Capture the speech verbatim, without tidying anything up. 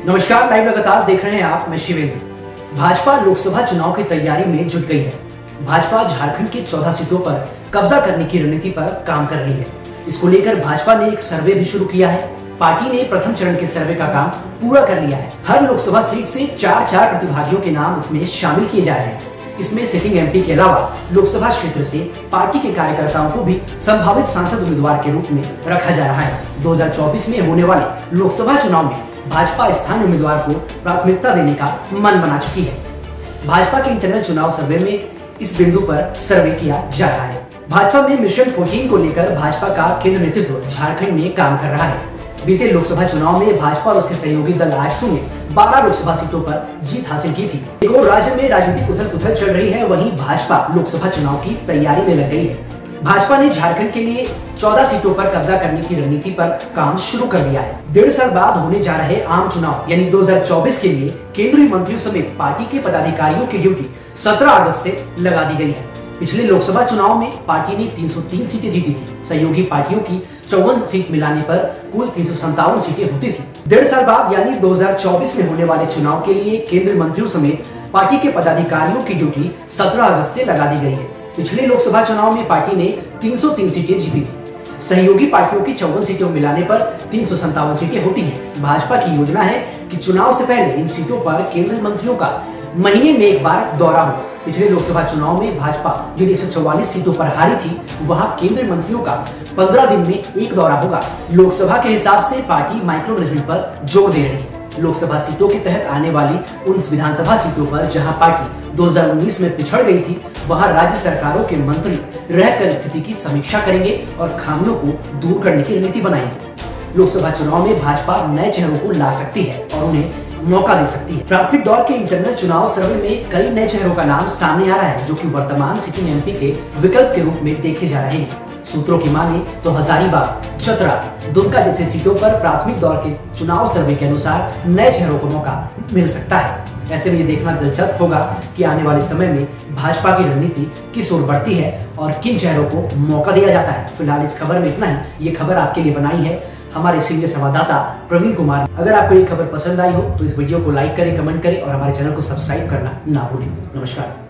नमस्कार, लाइव लगातार देख रहे हैं आप। मैं शिवेंद्र। भाजपा लोकसभा चुनाव की तैयारी में जुट गई है। भाजपा झारखंड की चौदह सीटों पर कब्जा करने की रणनीति पर काम कर रही है। इसको लेकर भाजपा ने एक सर्वे भी शुरू किया है। पार्टी ने प्रथम चरण के सर्वे का काम पूरा कर लिया है। हर लोकसभा सीट से चार चार प्रतिभागियों के नाम इसमें शामिल किए जा रहे हैं। इसमें सिटिंग एमपी के अलावा लोकसभा क्षेत्र से पार्टी के कार्यकर्ताओं को भी संभावित सांसद उम्मीदवार के रूप में रखा जा रहा है। दो हज़ार चौबीस में होने वाले लोकसभा चुनाव में भाजपा स्थानीय उम्मीदवार को प्राथमिकता देने का मन बना चुकी है। भाजपा के इंटरनल चुनाव सर्वे में इस बिंदु पर सर्वे किया जा रहा है। भाजपा में मिशन चौदह को लेकर भाजपा का केंद्र नेतृत्व झारखंड में काम कर रहा है। बीते लोकसभा चुनाव में भाजपा और उसके सहयोगी दल आजसू ने बारह लोकसभा सीटों पर जीत हासिल की थी। एक और राज्य में राजनीतिक उथल पुथल चल रही है, वहीं भाजपा लोकसभा चुनाव की तैयारी में लग गई है। भाजपा ने झारखंड के लिए चौदह सीटों पर कब्जा करने की रणनीति पर काम शुरू कर दिया है। डेढ़ साल बाद होने जा रहे आम चुनाव यानी दो हज़ार चौबीस के लिए केंद्रीय मंत्रियों समेत पार्टी के पदाधिकारियों की ड्यूटी सत्रह अगस्त से लगा दी गई है। पिछले लोकसभा चुनाव में पार्टी ने तीन सौ तीन सीटें जीती थी। सहयोगी पार्टियों की चौवन सीट मिलाने पर कुल तीन सौ सत्तावन सीटें होती थी। डेढ़ साल बाद यानी दो हज़ार चौबीस में होने वाले चुनाव के लिए केंद्रीय मंत्रियों समेत पार्टी के पदाधिकारियों की ड्यूटी सत्रह अगस्त से लगा दी गई है। पिछले लोकसभा चुनाव में पार्टी ने तीन सौ तीन सीटें जीती थी। सहयोगी पार्टियों की चौवन सीटों मिलाने पर तीन सौ सत्तावन सीटें होती हैं। भाजपा की योजना है कि चुनाव से पहले इन सीटों पर केंद्रीय मंत्रियों का महीने में एक बार दौरा हो। पिछले लोकसभा चुनाव में भाजपा जिन एक सौ चौवालीस सीटों पर हारी थी, वहां केंद्रीय मंत्रियों का पंद्रह दिन में एक दौरा होगा। लोकसभा के हिसाब से पार्टी माइक्रो मैनेजमेंट पर जोर दे रही है। लोकसभा सीटों के तहत आने वाली उन विधानसभा सीटों पर जहां पार्टी दो हज़ार उन्नीस में पिछड़ गई थी, वहां राज्य सरकारों के मंत्री रहकर स्थिति की समीक्षा करेंगे और खामियों को दूर करने की रणनीति बनाएंगे। लोकसभा चुनाव में भाजपा नए चेहरों को ला सकती है और उन्हें मौका दे सकती है। प्राथमिक दौर के इंटरनल चुनाव सर्वे में कई नए चेहरों का नाम सामने आ रहा है, जो कि वर्तमान सिटिंग एमपी के विकल्प के रूप में देखे जा रहे हैं। सूत्रों की माने तो हजारीबाग, चतरा, दुमका जैसे सीटों पर प्राथमिक दौर के चुनाव सर्वे के अनुसार नए चेहरों को मौका मिल सकता है। ऐसे में ये देखना दिलचस्प होगा कि आने वाले समय में भाजपा की रणनीति किस ओर बढ़ती है और किन चेहरों को मौका दिया जाता है। फिलहाल इस खबर में इतना ही। ये खबर आपके लिए बनाई है हमारे सीनियर संवाददाता प्रवीण कुमार। अगर आपको ये खबर पसंद आई हो तो इस वीडियो को लाइक करें, कमेंट करें और हमारे चैनल को सब्सक्राइब करना ना भूलें। नमस्कार।